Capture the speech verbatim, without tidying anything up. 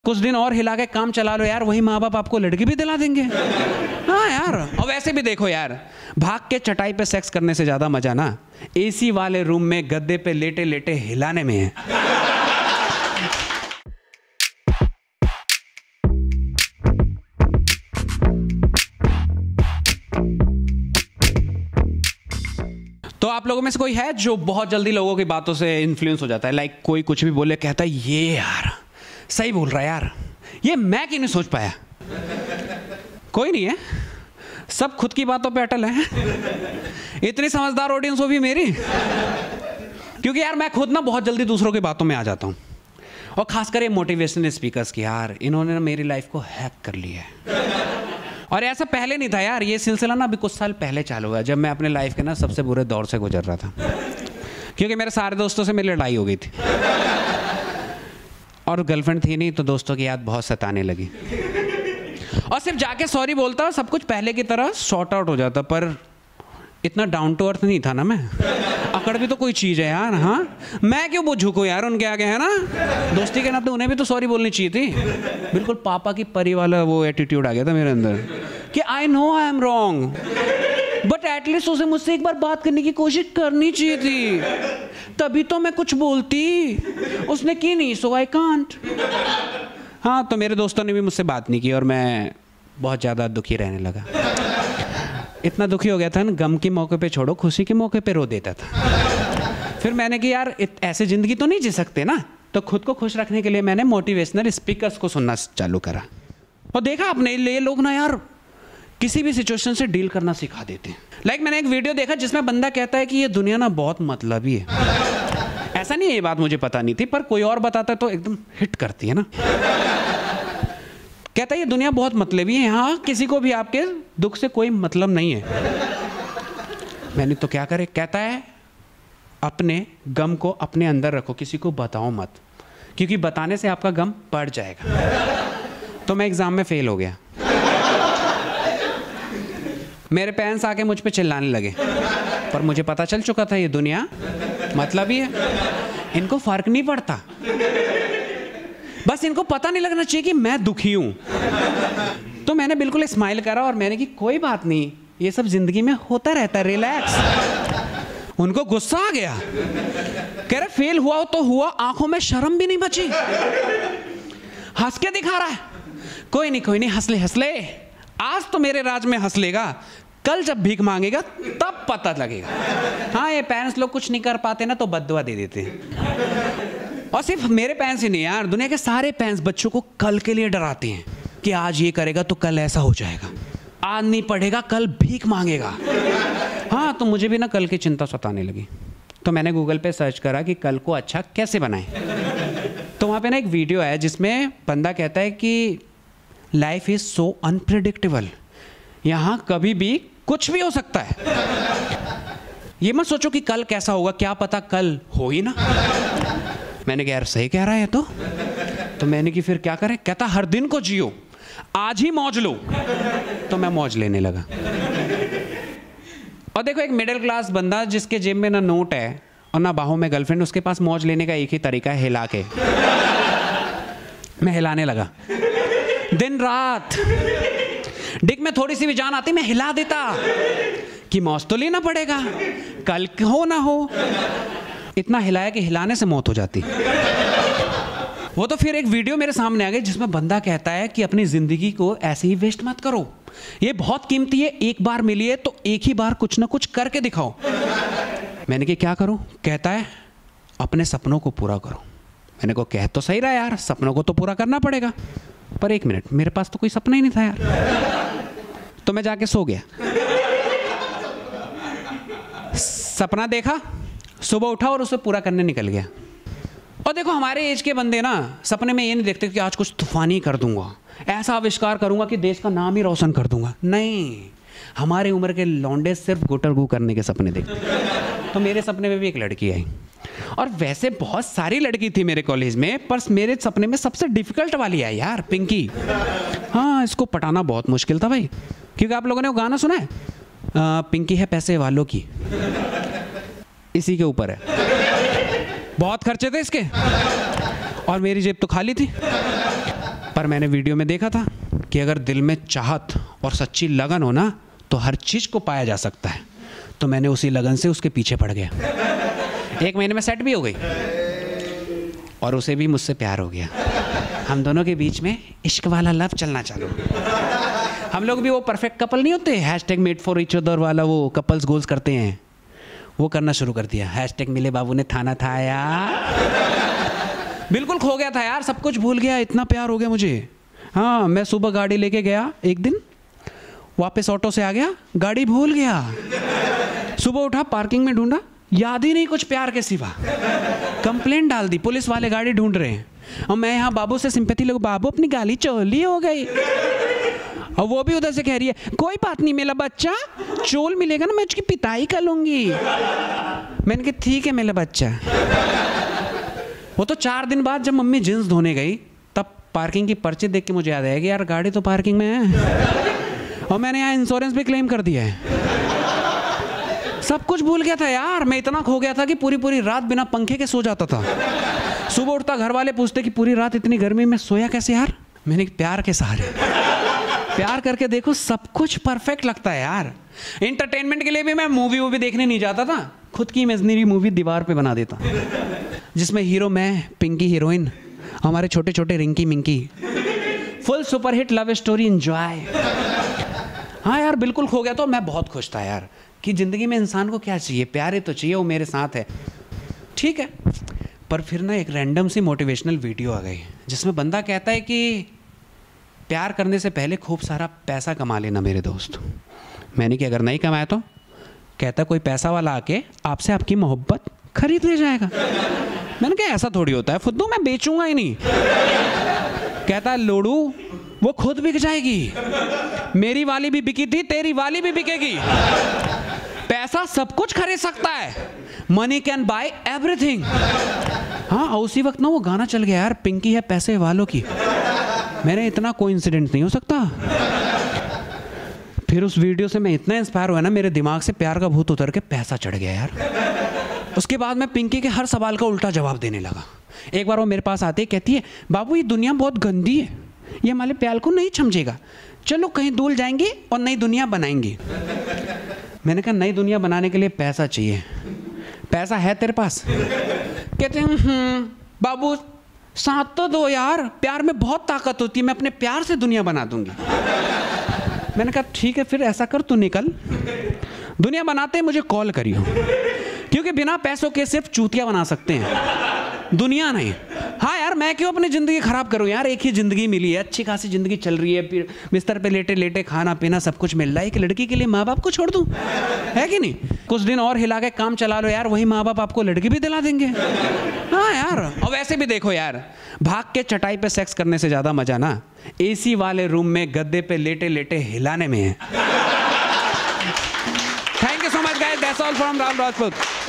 कुछ दिन और हिला के काम चला लो यार, वही माँ बाप आपको लड़की भी दिला देंगे। हाँ यार, और वैसे भी देखो यार, भाग के चटाई पे सेक्स करने से ज्यादा मजा ना एसी वाले रूम में गद्दे पे लेटे लेटे हिलाने में है। तो आप लोगों में से कोई है जो बहुत जल्दी लोगों की बातों से इन्फ्लुएंस हो जाता है? लाइक कोई कुछ भी बोले कहता है ये यार सही बोल रहा है यार, ये मैं क्यों नहीं सोच पाया? कोई नहीं है, सब खुद की बातों पे अटल है। इतनी समझदार ऑडियंस हो भी मेरी, क्योंकि यार मैं खुद ना बहुत जल्दी दूसरों की बातों में आ जाता हूँ, और खासकर ये मोटिवेशनल स्पीकर्स की। यार इन्होंने ना मेरी लाइफ को हैक कर लिया है। और ऐसा पहले नहीं था यार, ये सिलसिला ना अभी कुछ साल पहले चालू हुआ, जब मैं अपने लाइफ के ना सबसे बुरे दौर से गुजर रहा था, क्योंकि मेरे सारे दोस्तों से मेरी लड़ाई हो गई थी, और गर्लफ्रेंड थी नहीं, तो दोस्तों की याद बहुत सताने लगी, और सिर्फ जाके सॉरी बोलता सब कुछ पहले की तरह सॉर्ट आउट हो जाता। पर इतना डाउन टू अर्थ नहीं था ना मैं, अकड़ भी तो कोई चीज़ है यार। हाँ, मैं क्यों वो झुकूं यार उनके आगे, है ना? दोस्ती के नाते उन्हें भी तो सॉरी बोलनी चाहिए थी। बिल्कुल पापा की परी वाला वो एटीट्यूड आ गया था मेरे अंदर कि I know I am wrong, but at least उसे मुझसे एक बार बात करने की कोशिश करनी चाहिए थी, तभी तो मैं कुछ बोलती। उसने की नहीं, सो आई कांट। हाँ, तो मेरे दोस्तों ने भी मुझसे बात नहीं की, और मैं बहुत ज़्यादा दुखी रहने लगा। इतना दुखी हो गया था ना, गम के मौके पे छोड़ो, खुशी के मौके पे रो देता था। फिर मैंने कि यार ऐसे ज़िंदगी तो नहीं जी सकते ना, तो खुद को खुश रखने के लिए मैंने मोटिवेशनल स्पीकर्स को सुनना चालू करा, और देखा अपने लिए लोग ना यार किसी भी सिचुएशन से डील करना सिखा देते हैं। लाइक मैंने एक वीडियो देखा जिसमें बंदा कहता है कि ये दुनिया ना बहुत मतलबी है। ऐसा नहीं है, ये बात मुझे पता नहीं थी, पर कोई और बताता है तो एकदम हिट करती है ना। कहता है ये दुनिया बहुत मतलबी है, यहाँ किसी को भी आपके दुख से कोई मतलब नहीं है। मैंने तो क्या करे, कहता है अपने गम को अपने अंदर रखो, किसी को बताओ मत, क्योंकि बताने से आपका गम बढ़ जाएगा। तो मैं एग्जाम में फेल हो गया। मेरे पेरेंट्स आके मुझ पे चिल्लाने लगे, पर मुझे पता चल चुका था ये दुनिया मतलबी है, इनको फर्क नहीं पड़ता, बस इनको पता नहीं लगना चाहिए कि मैं दुखी हूं। तो मैंने बिल्कुल स्माइल करा और मैंने कि कोई बात नहीं, ये सब जिंदगी में होता रहता है, रिलैक्स। उनको गुस्सा आ गया, कह रहे फेल हुआ हो तो हुआ, आंखों में शर्म भी नहीं बची, हंस के दिखा रहा है। कोई नहीं कोई नहीं, हंस ले हंस ले, आज तो मेरे राज में हंस लेगा, कल जब भीख मांगेगा तब पता लगेगा। हाँ, ये पेरेंट्स लोग कुछ नहीं कर पाते ना तो बद्दुआ दे देते हैं। और सिर्फ मेरे पेरेंट्स ही नहीं यार, दुनिया के सारे पेरेंट्स बच्चों को कल के लिए डराते हैं कि आज ये करेगा तो कल ऐसा हो जाएगा, आज नहीं पढ़ेगा कल भीख मांगेगा। हाँ, तो मुझे भी ना कल की चिंता सताने लगी, तो मैंने गूगल पे सर्च करा कि कल को अच्छा कैसे बनाएं। तो वहाँ पे ना एक वीडियो है जिसमें बंदा कहता है कि लाइफ इज सो अनप्रेडिक्टेबल, यहाँ कभी भी कुछ भी हो सकता है, ये मत सोचो कि कल कैसा होगा, क्या पता कल हो ही ना। मैंने कहा यार सही कह रहा है तो तो मैंने कि फिर क्या करें? कहता हर दिन को जियो, आज ही मौज लो। तो मैं मौज लेने लगा। और देखो, एक मिडिल क्लास बंदा जिसके जेब में ना नोट है और ना बाहों में गर्लफ्रेंड, उसके पास मौज लेने का एक ही तरीका है, हिला के। मैं हिलाने लगा दिन रात, डिक में थोड़ी सी भी जान आती मैं हिला देता कि मौज तो लेना पड़ेगा, कल हो ना हो। इतना हिलाया कि हिलाने से मौत हो जाती। वो तो फिर एक वीडियो मेरे सामने आ गई जिसमें बंदा कहता है कि अपनी जिंदगी को ऐसे ही वेस्ट मत करो, ये बहुत कीमती है, एक बार मिली है तो एक ही बार कुछ ना कुछ करके दिखाओ। मैंने कि क्या करूं? कहता है अपने सपनों को पूरा करो। मैंने को कह तो सही रहा यार, सपनों को तो पूरा करना पड़ेगा, पर एक मिनट, मेरे पास तो कोई सपना ही नहीं था यार। तो मैं जाके सो गया, सपना देखा, सुबह उठा और उसे पूरा करने निकल गया। और देखो, हमारे एज के बंदे ना सपने में ये नहीं देखते कि आज कुछ तूफानी कर दूंगा, ऐसा आविष्कार करूंगा कि देश का नाम ही रोशन कर दूंगा। नहीं, हमारे उम्र के लौंडे सिर्फ गुटरगू करने के सपने देखते। तो मेरे सपने में भी एक लड़की आई, और वैसे बहुत सारी लड़की थी मेरे कॉलेज में, पर मेरे सपने में सबसे डिफिकल्ट वाली आई यार, पिंकी। हाँ, इसको पटाना बहुत मुश्किल था भाई, क्योंकि आप लोगों ने वो गाना सुना है, आ, पिंकी है पैसे वालों की, इसी के ऊपर है। बहुत खर्चे थे इसके, और मेरी जेब तो खाली थी। पर मैंने वीडियो में देखा था कि अगर दिल में चाहत और सच्ची लगन हो ना तो हर चीज़ को पाया जा सकता है। तो मैंने उसी लगन से उसके पीछे पड़ गया। एक महीने में सेट भी हो गई और उसे भी मुझसे प्यार हो गया। हम दोनों के बीच में इश्क वाला लव चलना चालू। हम लोग भी वो परफेक्ट कपल नहीं होते, hash tag made for each other वाला वो कपल्स गोल्स करते हैं, वो करना शुरू कर दिया। हैश टैग मिले बाबू ने थाना था यार। बिल्कुल खो गया था यार, सब कुछ भूल गया, इतना प्यार हो गया मुझे। हाँ, मैं सुबह गाड़ी लेके गया एक दिन, वापस ऑटो से आ गया, गाड़ी भूल गया। सुबह उठा, पार्किंग में ढूंढा, याद ही नहीं कुछ प्यार के सिवा। कंप्लेंट डाल दी, पुलिस वाले गाड़ी ढूंढ रहे हैं और मैं यहाँ बाबू से सिंपैथी लोग, बाबू अपनी गाली चोली हो गई। और वो भी उधर से कह रही है कोई बात नहीं मेरा बच्चा, चोल मिलेगा ना मैं उसकी पिटाई कर लूंगी। मैंने कहा ठीक है मेरा बच्चा। वो तो चार दिन बाद जब मम्मी जींस धोने गई तब पार्किंग की पर्ची देख के मुझे याद आया कि यार गाड़ी तो पार्किंग में है और मैंने यहाँ इंश्योरेंस भी क्लेम कर दिया है। सब कुछ भूल गया था यार, मैं इतना खो गया था कि पूरी पूरी रात बिना पंखे के सो जाता था। सुबह उठता घर वाले पूछते कि पूरी रात इतनी गर्मी में सोया कैसे यार? मैंने प्यार के सहारे। प्यार करके देखो सब कुछ परफेक्ट लगता है यार। एंटरटेनमेंट के लिए भी मैं मूवी वूवी देखने नहीं जाता था, खुद की इमेजिनरी मूवी दीवार पे बना देता जिसमें हीरो मैं, पिंकी हीरोइन, हमारे छोटे छोटे Rinki Minki, full superhit love story enjoy. हाँ यार बिल्कुल खो गया तो मैं बहुत खुश था यार कि ज़िंदगी में इंसान को क्या चाहिए, प्यार ही तो चाहिए, वो मेरे साथ है, ठीक है। पर फिर ना एक रैंडम सी मोटिवेशनल वीडियो आ गई जिसमें बंदा कहता है कि प्यार करने से पहले खूब सारा पैसा कमा लेना मेरे दोस्त। मैंने कि अगर नहीं कमाया तो? कहता कोई पैसा वाला आके आपसे आपकी मोहब्बत खरीद ले जाएगा। मैंने कहा ऐसा थोड़ी होता है फुद्दू, मैं बेचूंगा ही नहीं। कहता लोड़ू वो खुद बिक जाएगी, मेरी वाली भी बिकी थी, तेरी वाली भी बिकेगी। पैसा सब कुछ खरीद सकता है, मनी कैन बाय एवरीथिंग। हाँ उसी वक्त ना वो गाना चल गया यार, पिंकी है पैसे वालों की। मेरे इतना कोइंसिडेंस नहीं हो सकता। फिर उस वीडियो से मैं इतना इंस्पायर हुआ ना, मेरे दिमाग से प्यार का भूत उतर के पैसा चढ़ गया यार। उसके बाद मैं पिंकी के हर सवाल का उल्टा जवाब देने लगा। एक बार वो मेरे पास आती है, कहती है बाबू ये दुनिया बहुत गंदी है, ये हमारे प्यार को नहीं समझेगा, चलो कहीं दूर जाएंगे और नई दुनिया बनाएंगे। मैंने कहा नई दुनिया बनाने के लिए पैसा चाहिए, पैसा है तेरे पास? कहते हैं हम्म बाबू साथ तो दो यार, प्यार में बहुत ताकत होती है, मैं अपने प्यार से दुनिया बना दूंगी। मैंने कहा ठीक है फिर ऐसा कर, तू निकल, दुनिया बनाते हैं मुझे कॉल करियो, क्योंकि बिना पैसों के सिर्फ चूतिया बना सकते हैं, दुनिया नहीं। हाँ यार मैं क्यों अपनी ज़िंदगी ख़राब करूँ यार, एक ही ज़िंदगी मिली है, अच्छी खासी ज़िंदगी चल रही है, फिर बिस्तर पे लेटे लेटे खाना पीना सब कुछ मिल रहा है, एक लड़की के लिए माँ बाप को छोड़ दूँ, है कि नहीं? कुछ दिन और हिला के काम चला लो यार, वही माँ बाप आपको लड़की भी दिला देंगे। हाँ यार, और वैसे भी देखो यार, भाग के चटाई पे सेक्स करने से ज़्यादा मज़ा ना एसी वाले रूम में गद्दे पे लेटे लेटे हिलाने में है। Thank you so much guys, that's all from Rahul Rajput.